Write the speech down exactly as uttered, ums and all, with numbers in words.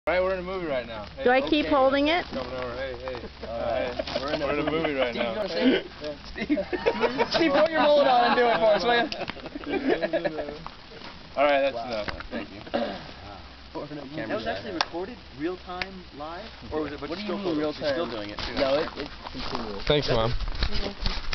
Alright, we're in a movie right now. Hey, Do I keep okay. holding it? Coming over. Hey, hey. Alright. Uh, we're, in we're in a movie right Steve, now. you want to say it? Steve, Steve, put your mullet on and do it for us, will you? Alright, that's Wow. enough. Thank you. That was actually recorded real time live? Or was it, but What do you still mean real She's still time? doing it too. No, it, it's continuous. Thanks, Mom.